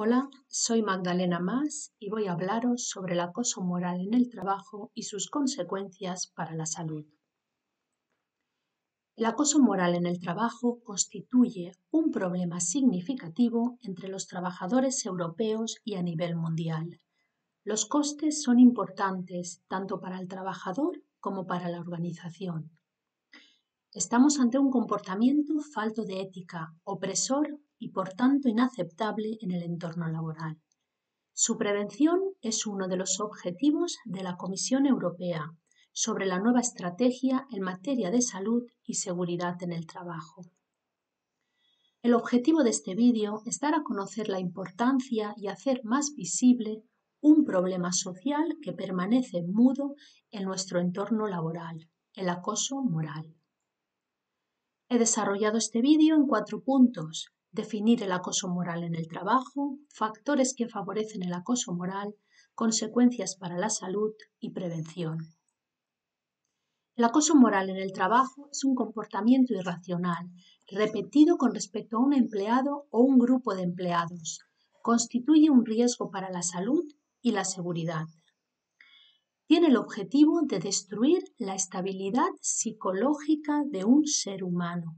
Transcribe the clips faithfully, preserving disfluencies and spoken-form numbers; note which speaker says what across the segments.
Speaker 1: Hola, soy Magdalena Mas y voy a hablaros sobre el acoso moral en el trabajo y sus consecuencias para la salud. El acoso moral en el trabajo constituye un problema significativo entre los trabajadores europeos y a nivel mundial. Los costes son importantes tanto para el trabajador como para la organización. Estamos ante un comportamiento falto de ética, opresor y por tanto inaceptable en el entorno laboral. Su prevención es uno de los objetivos de la Comisión Europea sobre la nueva estrategia en materia de salud y seguridad en el trabajo. El objetivo de este vídeo es dar a conocer la importancia y hacer más visible un problema social que permanece mudo en nuestro entorno laboral, el acoso moral. He desarrollado este vídeo en cuatro puntos: definir el acoso moral en el trabajo, factores que favorecen el acoso moral, consecuencias para la salud y prevención. El acoso moral en el trabajo es un comportamiento irracional, repetido con respecto a un empleado o un grupo de empleados. Constituye un riesgo para la salud y la seguridad. Tiene el objetivo de destruir la estabilidad psicológica de un ser humano.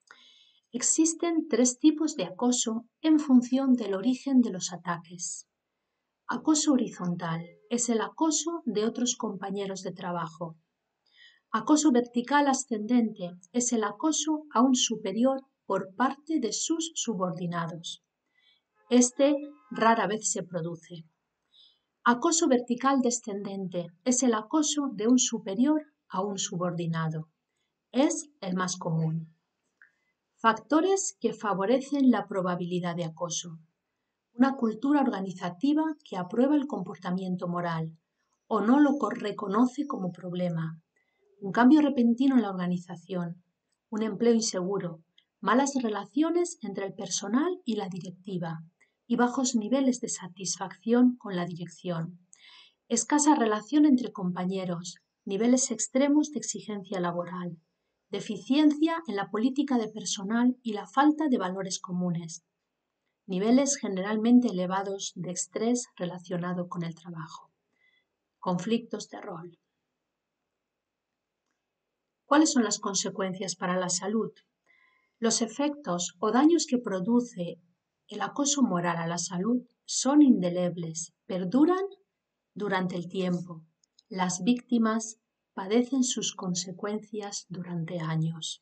Speaker 1: Existen tres tipos de acoso en función del origen de los ataques. Acoso horizontal es el acoso de otros compañeros de trabajo. Acoso vertical ascendente es el acoso a un superior por parte de sus subordinados. Este rara vez se produce. Acoso vertical descendente es el acoso de un superior a un subordinado. Es el más común. Factores que favorecen la probabilidad de acoso. Una cultura organizativa que aprueba el comportamiento moral o no lo reconoce como problema. Un cambio repentino en la organización. Un empleo inseguro. Malas relaciones entre el personal y la directiva y bajos niveles de satisfacción con la dirección. Escasa relación entre compañeros. Niveles extremos de exigencia laboral. Deficiencia en la política de personal y la falta de valores comunes. Niveles generalmente elevados de estrés relacionado con el trabajo. Conflictos de rol. ¿Cuáles son las consecuencias para la salud? Los efectos o daños que produce el acoso moral a la salud son indelebles, perduran durante el tiempo. Las víctimas padecen sus consecuencias durante años.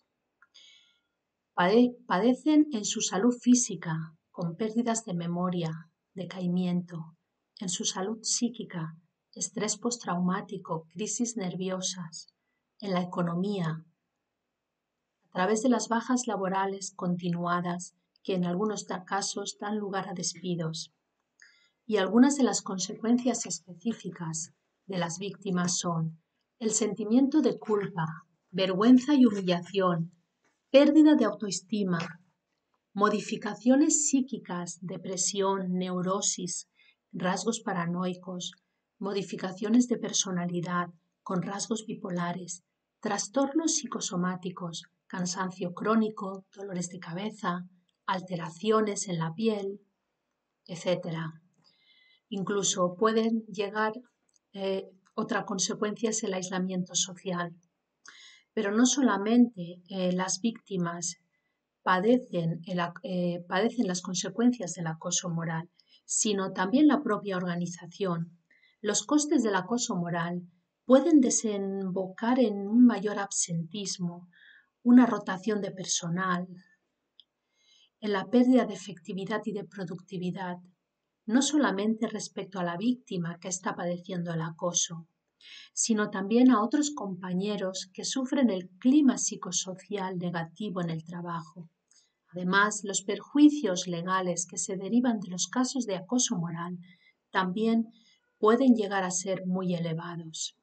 Speaker 1: Padecen en su salud física, con pérdidas de memoria, decaimiento, en su salud psíquica, estrés postraumático, crisis nerviosas, en la economía, a través de las bajas laborales continuadas que en algunos casos dan lugar a despidos. Y algunas de las consecuencias específicas de las víctimas son el sentimiento de culpa, vergüenza y humillación, pérdida de autoestima, modificaciones psíquicas, depresión, neurosis, rasgos paranoicos, modificaciones de personalidad con rasgos bipolares, trastornos psicosomáticos, cansancio crónico, dolores de cabeza, alteraciones en la piel, etcétera. Incluso pueden llegar, eh, otra consecuencia es el aislamiento social. Pero no solamente eh, las víctimas padecen, el, eh, padecen las consecuencias del acoso moral, sino también la propia organización. Los costes del acoso moral pueden desembocar en un mayor absentismo, una rotación de personal, en la pérdida de efectividad y de productividad, no solamente respecto a la víctima que está padeciendo el acoso, sino también a otros compañeros que sufren el clima psicosocial negativo en el trabajo. Además, los perjuicios legales que se derivan de los casos de acoso moral también pueden llegar a ser muy elevados.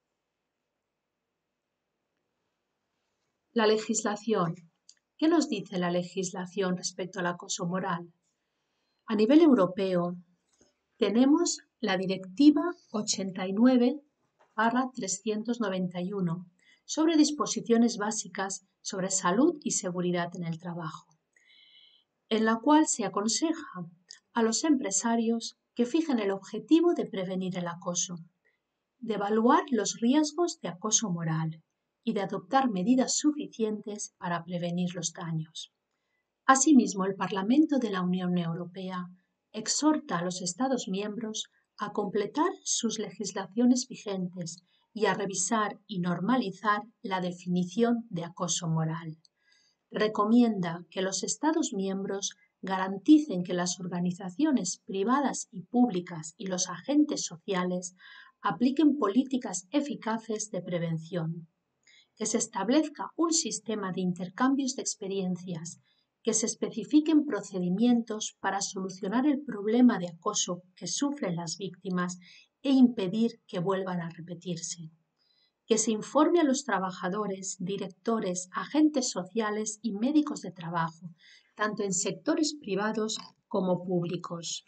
Speaker 1: La legislación. ¿Qué nos dice la legislación respecto al acoso moral? A nivel europeo, tenemos la Directiva ochenta y nueve barra trescientos noventa y uno sobre disposiciones básicas sobre salud y seguridad en el trabajo, en la cual se aconseja a los empresarios que fijen el objetivo de prevenir el acoso, de evaluar los riesgos de acoso moral y de adoptar medidas suficientes para prevenir los daños. Asimismo, el Parlamento de la Unión Europea exhorta a los Estados miembros a completar sus legislaciones vigentes y a revisar y normalizar la definición de acoso moral. Recomienda que los Estados miembros garanticen que las organizaciones privadas y públicas y los agentes sociales apliquen políticas eficaces de prevención, que se establezca un sistema de intercambios de experiencias, que se especifiquen procedimientos para solucionar el problema de acoso que sufren las víctimas e impedir que vuelvan a repetirse, que se informe a los trabajadores, directores, agentes sociales y médicos de trabajo, tanto en sectores privados como públicos.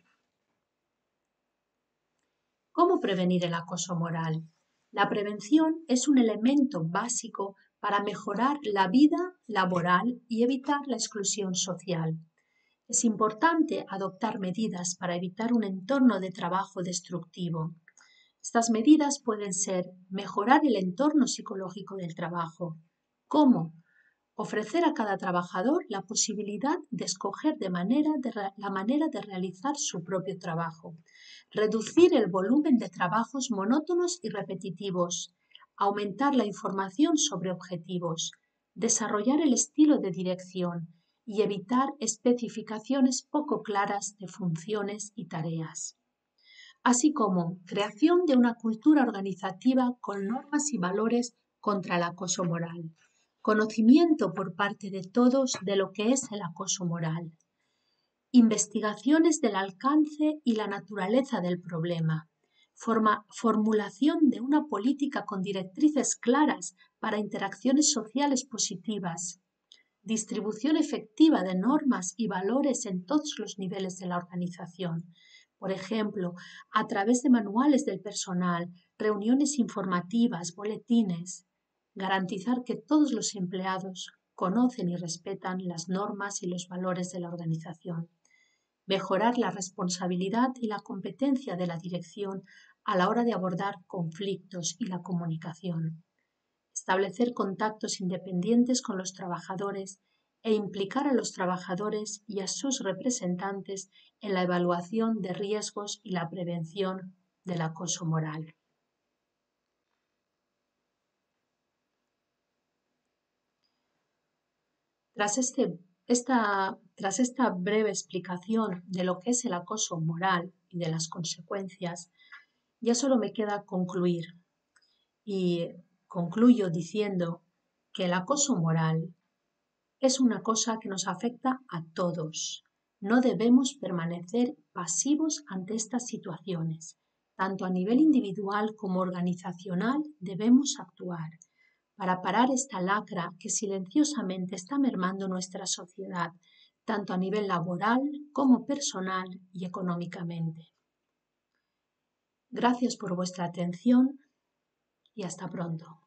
Speaker 1: ¿Cómo prevenir el acoso moral? La prevención es un elemento básico para mejorar la vida laboral y evitar la exclusión social. Es importante adoptar medidas para evitar un entorno de trabajo destructivo. Estas medidas pueden ser mejorar el entorno psicológico del trabajo. ¿Cómo? Ofrecer a cada trabajador la posibilidad de escoger de manera de la manera de realizar su propio trabajo. Reducir el volumen de trabajos monótonos y repetitivos. Aumentar la información sobre objetivos. Desarrollar el estilo de dirección y evitar especificaciones poco claras de funciones y tareas. Así como creación de una cultura organizativa con normas y valores contra el acoso moral. Conocimiento por parte de todos de lo que es el acoso moral. Investigaciones del alcance y la naturaleza del problema. Forma, formulación de una política con directrices claras para interacciones sociales positivas. Distribución efectiva de normas y valores en todos los niveles de la organización. Por ejemplo, a través de manuales del personal, reuniones informativas, boletines. Garantizar que todos los empleados conocen y respetan las normas y los valores de la organización. Mejorar la responsabilidad y la competencia de la dirección a la hora de abordar conflictos y la comunicación. Establecer contactos independientes con los trabajadores e implicar a los trabajadores y a sus representantes en la evaluación de riesgos y la prevención del acoso moral. Tras, este, esta, tras esta breve explicación de lo que es el acoso moral y de las consecuencias, ya solo me queda concluir. Y concluyo diciendo que el acoso moral es una cosa que nos afecta a todos. No debemos permanecer pasivos ante estas situaciones. Tanto a nivel individual como organizacional debemos actuar para parar esta lacra que silenciosamente está mermando nuestra sociedad, tanto a nivel laboral como personal y económicamente. Gracias por vuestra atención y hasta pronto.